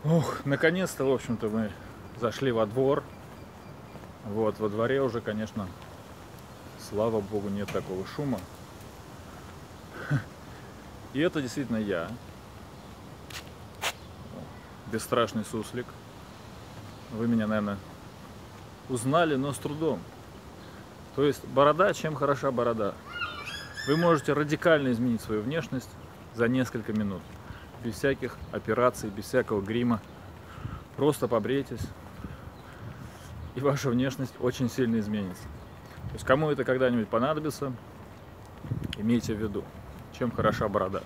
Ох, наконец-то, в общем-то, мы зашли во двор. Вот, во дворе уже, конечно, слава богу, нет такого шума. И это действительно я, бесстрашный суслик. Вы меня, наверное, узнали, но с трудом. То есть борода, чем хороша борода? Вы можете радикально изменить свою внешность за несколько минут. Без всяких операций, без всякого грима. Просто побрейтесь, и ваша внешность очень сильно изменится. То есть кому это когда-нибудь понадобится, имейте в виду, чем хороша борода.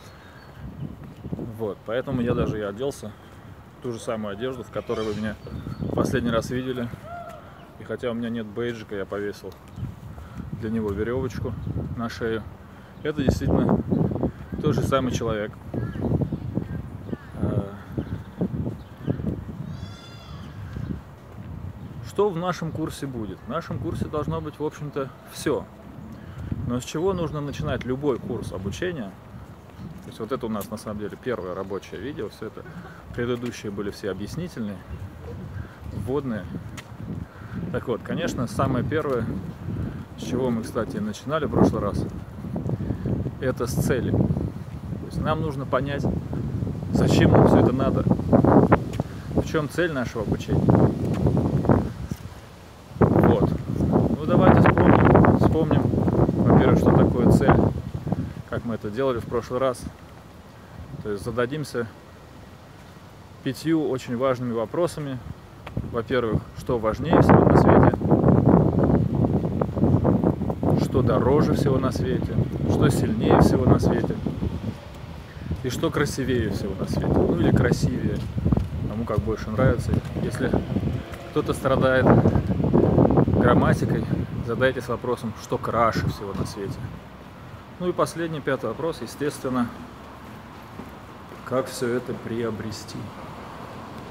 Вот, поэтому я даже и оделся в ту же самую одежду, в которой вы меня в последний раз видели. И хотя у меня нет бейджика, я повесил для него веревочку на шею. Это действительно тот же самый человек. Что в нашем курсе будет? В нашем курсе должно быть, в общем-то, все. Но с чего нужно начинать любой курс обучения? То есть вот это у нас на самом деле первое рабочее видео, все это. Предыдущие были все объяснительные, вводные. Так вот, конечно, самое первое, с чего мы, кстати, начинали в прошлый раз, это с цели. То есть нам нужно понять, зачем нам все это надо, в чем цель нашего обучения. Вот. Ну давайте вспомним, во-первых, что такое цель, как мы это делали в прошлый раз. То есть зададимся 5 очень важными вопросами. Во-первых, что важнее всего на свете, что дороже всего на свете, что сильнее всего на свете и что красивее всего на свете, ну или красивее, кому как больше нравится. Если кто-то страдает грамматикой, задайтесь вопросом, что краше всего на свете. Ну и последний, 5-й вопрос, естественно, как все это приобрести.